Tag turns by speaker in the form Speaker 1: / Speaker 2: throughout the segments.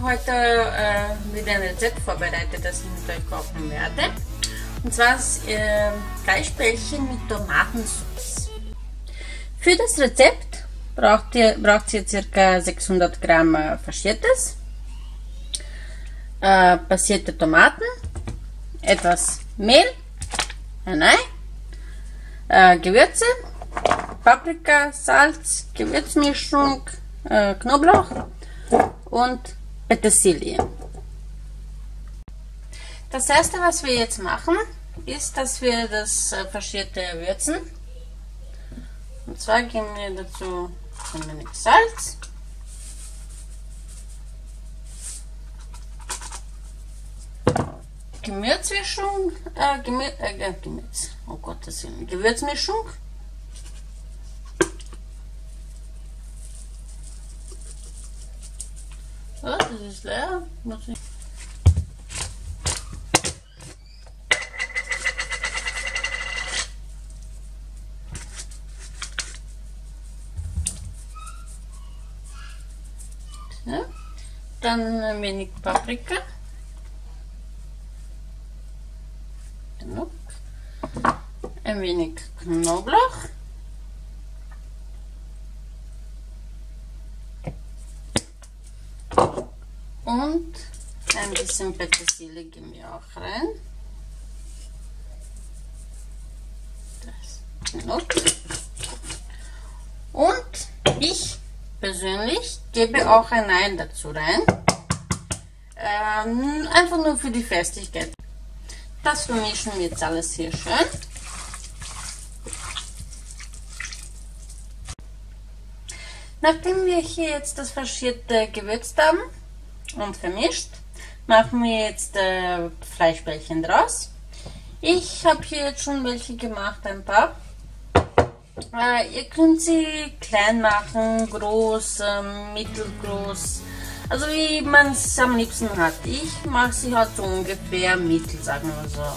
Speaker 1: heute wieder ein Rezept vorbereitet, das ich mit euch kochen werde. Und zwar Fleischbällchen mit Tomatensauce. Für das Rezept braucht ihr ca. 600 Gramm Faschiertes, passierte Tomaten, etwas Mehl, ein Ei, Gewürze, Paprika, Salz, Gewürzmischung, Knoblauch und Petersilie. Das erste, was wir jetzt machen, ist, dass wir das Faschierte würzen. Und zwar geben wir dazu ein wenig Salz, Gewürzmischung, oh Gottes Willen, Gewürzmischung, so, das ist leer, muss ich. So. Dann ein wenig Paprika. Genug. Ein wenig Knoblauch. Und ein bisschen Petersilie geben wir auch rein. Das genug. Und ich persönlich gebe auch ein Ei dazu rein. Einfach nur für die Festigkeit. Das vermischen wir jetzt alles hier schön. Nachdem wir hier jetzt das Faschierte gewürzt haben und vermischt, machen wir jetzt Fleischbällchen draus. Ich habe hier jetzt schon welche gemacht, ein paar. Ihr könnt sie klein machen, groß, mittelgroß, also wie man es am liebsten hat. Ich mache sie halt so ungefähr mittel, sagen wir so.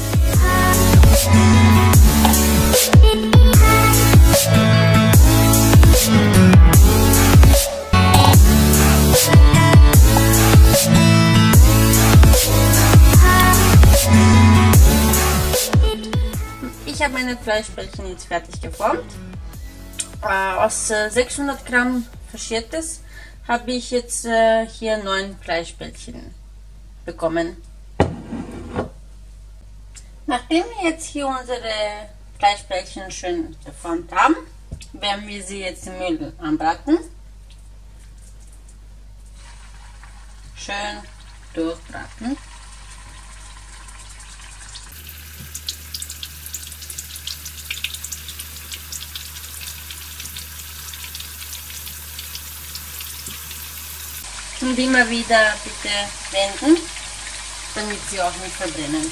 Speaker 1: Ich habe meine Fleischbällchen jetzt fertig geformt. Aus 600 Gramm Faschiertes habe ich jetzt hier 9 Fleischbällchen bekommen. Nachdem wir jetzt hier unsere Fleischbällchen schön geformt haben, werden wir sie jetzt im Öl anbraten. Schön durchbraten. Und immer wieder bitte wenden, damit sie auch nicht verbrennen.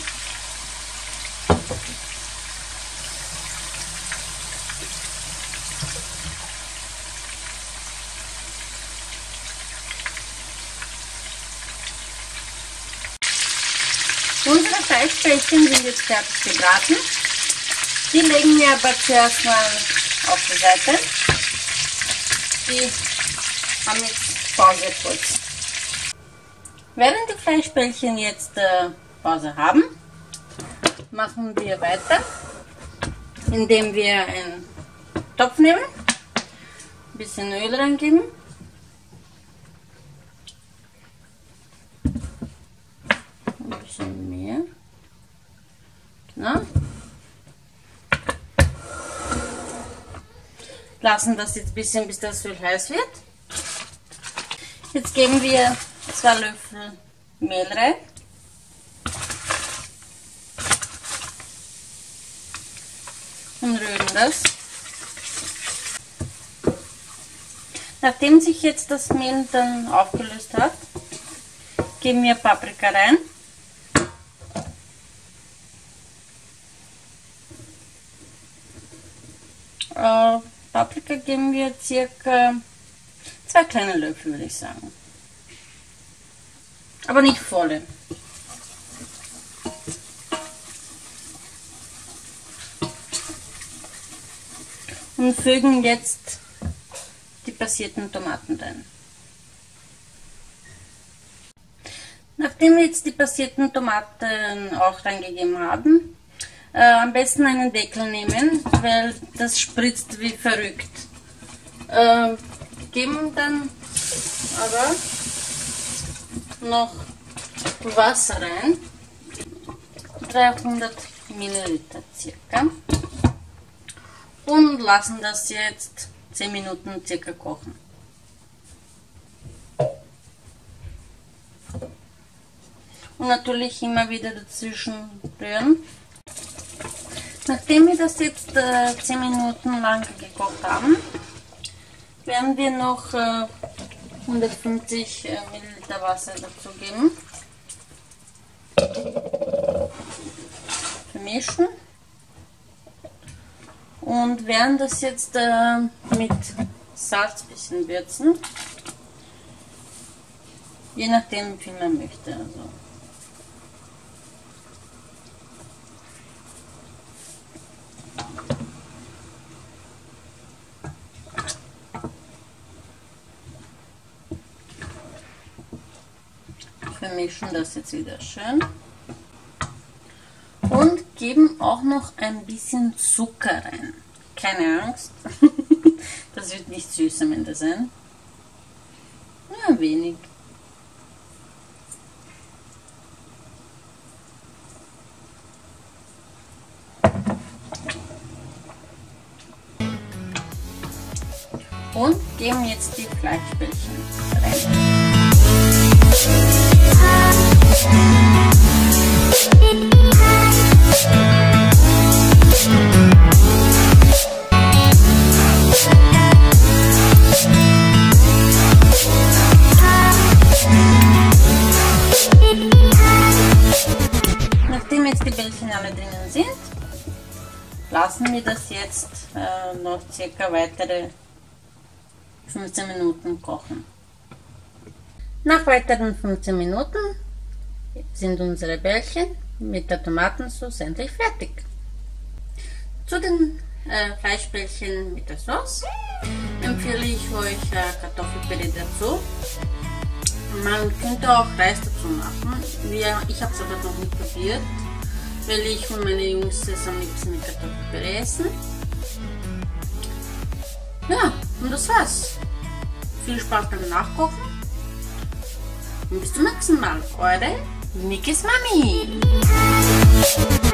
Speaker 1: Unsere Fleischbällchen sind jetzt fertig gebraten. Die legen wir aber zuerst mal auf die Seite. Die haben jetzt Pause kurz. Während die Fleischbällchen jetzt Pause haben, machen wir weiter, indem wir einen Topf nehmen, ein bisschen Öl reingeben, ein bisschen mehr, genau. Lassen das jetzt ein bisschen, bis das Öl heiß wird. Jetzt geben wir 2 Löffel Mehl rein. Und rühren das. Nachdem sich jetzt das Mehl dann aufgelöst hat, geben wir Paprika rein. Paprika geben wir circa 2 kleine Löffel, würde ich sagen. Aber nicht volle. Und fügen jetzt die passierten Tomaten rein. Nachdem wir jetzt die passierten Tomaten auch reingegeben haben, am besten einen Deckel nehmen, weil das spritzt wie verrückt. Geben dann aber noch Wasser rein, 300 Milliliter circa, und lassen das jetzt 10 Minuten circa kochen. Und natürlich immer wieder dazwischen rühren. Nachdem wir das jetzt 10 Minuten lang gekocht haben, werden wir noch 150 Milliliter Wasser dazugeben. Vermischen. Und werden das jetzt mit Salz ein bisschen würzen. Je nachdem, wie man möchte. Also. Vermischen das jetzt wieder schön und geben auch noch ein bisschen Zucker rein. Keine Angst, das wird nicht süß am Ende sein. Ja, ein wenig. Und geben jetzt die Fleischbällchen rein. Nachdem jetzt die Bällchen alle drinnen sind, lassen wir das jetzt noch circa weitere 15 Minuten kochen. Nach weiteren 15 Minuten sind unsere Bällchen mit der Tomatensauce endlich fertig. Zu den Fleischbällchen mit der Sauce empfehle ich euch Kartoffelpüree dazu. Man könnte auch Reis dazu machen. Ich habe es aber noch nicht probiert, weil ich und meine Jungs es am liebsten mit Kartoffelpüree essen. Ja, und das war's. Viel Spaß beim Nachkochen und bis zum nächsten Mal. Eure Nikis Mami.